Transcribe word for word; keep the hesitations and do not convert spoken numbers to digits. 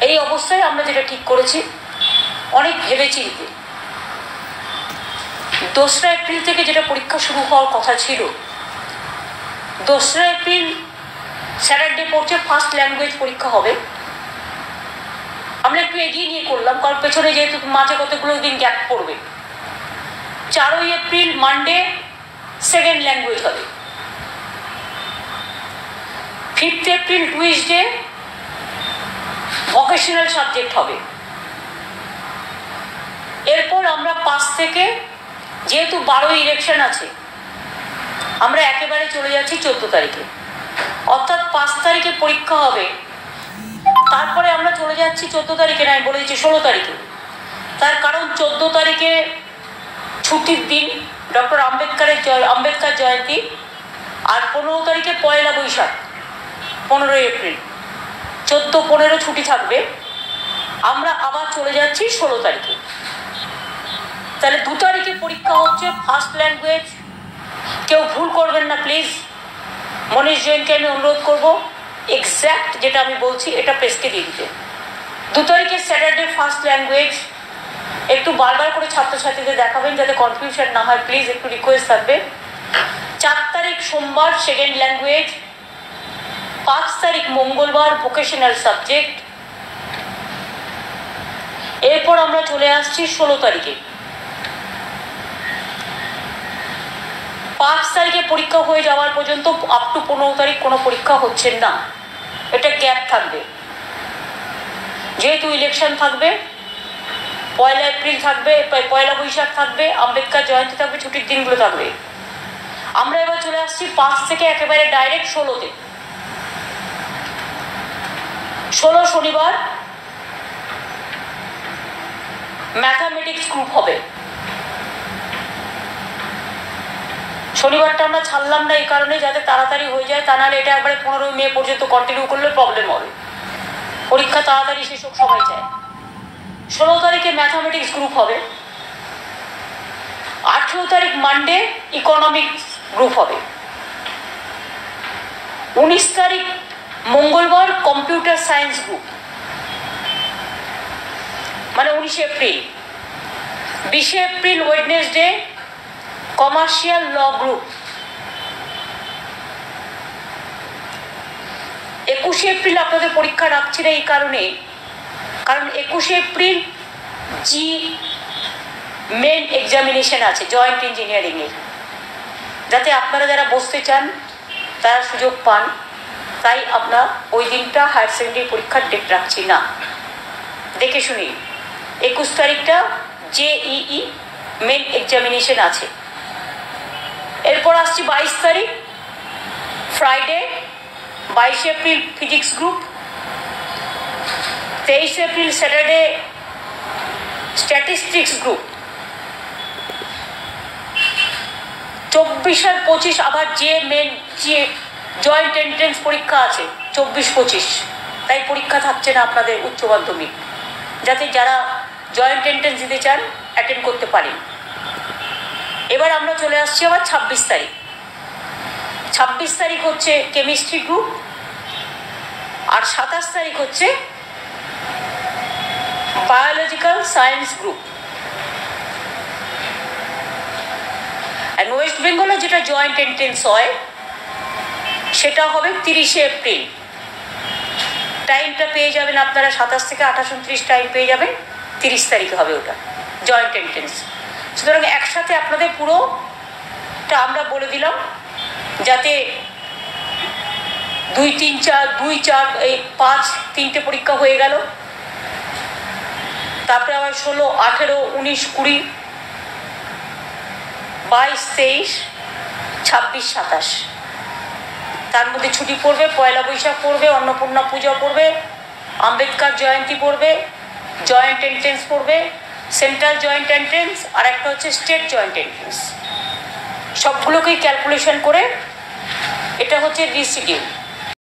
এই অবস্থায় আমরা যেটা ঠিক করেছি, অনেক ভেবেচিন্তে, দোসরা এপ্রিল থেকে যেটা পরীক্ষা শুরু হওয়ার কথা ছিল, দোসরা এপ্রিল স্যাটারডে পড়ছে, ফার্স্ট ল্যাঙ্গুয়েজ পরীক্ষা হবে। আমরা একটু এগিয়ে নিয়ে করলাম, কারণ পেছনে যেহেতু মাঝে কতগুলো দিন গ্যাপ পড়বে। চারই এপ্রিল মানডে সেকেন্ড ল্যাঙ্গুয়েজ হবে। Fifth April Tuesday vocational subject হবে। এরপর আমরা পাঁচ থেকে, যেহেতু বারোই ইলেকশন আছে, আমরা একেবারে চলে যাচ্ছি চোদ্দ তারিখে, অর্থাৎ পাঁচ তারিখে পরীক্ষা হবে। তারপরে আমরা চলে যাচ্ছি চোদ্দ তারিখে, নয় বলে দিচ্ছি ষোলো তারিখে। তার কারণ চোদ্দ তারিখে ছুটির দিন, ডক্টর আম্বেদকরের জয় আম্বেদকর জয়ন্তী, আর পনেরো তারিখে পয়লা বৈশাখ, পনেরোই এপ্রিল, চোদ্দো পনেরো ছুটি থাকবে। আমরা আবার চলে যাচ্ছি ষোলো তারিখে। তাহলে দু তারিখে পরীক্ষা হচ্ছে ফার্স্ট ল্যাঙ্গুয়েজ। কেউ ভুল করবেন না প্লিজ। মনীষ জৈনকে আমি অনুরোধ করবো এক্স্যাক্ট যেটা আমি বলছি এটা প্রেসকে দিয়ে দিতে। দু তারিখে স্যাটারডে ফার্স্ট ল্যাঙ্গুয়েজ। একটু বারবার করে ছাত্রছাত্রীদের দেখাবেন যাতে কনফিউশন না হয়, প্লিজ একটু রিকোয়েস্ট থাকবে। চার তারিখ সোমবার সেকেন্ড ল্যাঙ্গুয়েজ। পাঁচ তারিখ মঙ্গলবার ভোকেশনাল সাবজেক্ট। এরপর আমরা চলে আসছি ষোলো তারিখে। পাঁচ তারিখে পরীক্ষা হয়ে যাওয়ার পর্যন্ত আপ টু পনেরো তারিখ কোনো পরীক্ষা হচ্ছে না, এটা গ্যাপ থাকবে। যেহেতু ইলেকশন থাকবে, পয়লা এপ্রিল থাকবে, পয়লা বৈশাখ থাকবে, আম্বেদকর জয়ন্তী থাকবে, ছুটির দিনগুলো থাকবে। আমরা এবার চলে আসছি পাঁচ থেকে একেবারে ডাইরেক্ট ষোলোতে। ষোলো শনিবার ম্যাথামেটিক্স গ্রুপ হবে। শনিবারটা আমরা ছাড়লাম না এই কারণে যাতে তাড়াতাড়ি হয়ে যায়, তা নাহলে এটা একবারে পনেরোই মে পর্যন্ত কন্টিনিউ করলে প্রবলেম হবে। পরীক্ষা তাড়াতাড়ি শেষ হোক সবাই চায়। ষোলো তারিখে ম্যাথামেটিক্স গ্রুপ হবে। আঠেরো তারিখ মানডে ইকোনমিক্স গ্রুপ হবে। উনিশ তারিখ মঙ্গলবার কম্পিউটার সায়েন্স গ্রুপ, মানে উনিশে এপ্রিল। বিশে April Wednesday commercial law group. একুশে এপ্রিল আপনাদের পরীক্ষা রাখছি না এই কারণে, কারণ একুশে এপ্রিল জি মেন এক্সামিনেশন আছে জয়েন্ট ইঞ্জিনিয়ারিং এর, যাতে আপনারা যারা বসতে চান তারা সুযোগ পান। তাই আমরা ওই দিনটা হায়ার সেকেন্ডারি পরীক্ষার ডেট রাখছি না, দেখে শুনি। একুশ তারিখটা জেইই মেন এক্সামিনেশন আছে। এরপর আসছি বাইশ তারিখ ফ্রাইডে, বাইশে এপ্রিল ফিজিক্স গ্রুপ। তেইশে এপ্রিল স্যাটারডে স্ট্যাটিস্টিক্স গ্রুপ। চব্বিশ আর পঁচিশ আবার যে মেন যে জয়েন্ট এন্ট্রেন্স পরীক্ষা আছে চব্বিশ পঁচিশ, তাই পরীক্ষা থাকছে না আপনাদের উচ্চ মাধ্যমিক, যাতে যারা জয়েন্ট এন্ট্রেন্স দিতে চান অ্যাটেন্ড করতে পারেন। এবার আমরা চলে আসছি আবার ছাব্বিশ তারিখ। ছাব্বিশ তারিখ হচ্ছে কেমিস্ট্রি গ্রুপ, আর সাতাশ তারিখ হচ্ছে বায়োলজিক্যাল সায়েন্স গ্রুপ। আর ওয়েস্ট বেঙ্গলে যেটা জয়েন্ট এন্ট্রেন্স হয় সেটা হবে তিরিশে এপ্রিল। টাইমটা পেয়ে যাবেন আপনারা, সাতাশ থেকে আঠাশ উনত্রিশ টাইম পেয়ে যাবেন। তিরিশ তারিখে হবে ওটা জয়েন্ট এন্ট্রেন্স। সুতরাং একসাথে আপনাদের পুরোটা আমরা বলে দিলাম, যাতে দুই তিন চার দুই চার এই পাঁচ তিনটে পরীক্ষা হয়ে গেল। তারপরে আবার ষোলো আঠেরো উনিশ কুড়ি বাইশ তেইশ ছাব্বিশ সাতাশ, তার মধ্যে ছুটি পড়বে। পয়লা বৈশাখ পড়বে, অন্নপূর্ণা পূজা পড়বে, আম্বেদকর জয়ন্তী পড়বে, জয়েন্ট এন্ট্রেন্স পড়বে, সেন্ট্রাল জয়েন্ট এন্ট্রেন্স, আর একটা হচ্ছে স্টেট জয়েন্ট এন্ট্রেন্স। সবগুলোকেই ক্যালকুলেশন করে এটা হচ্ছে রিশিডিউল।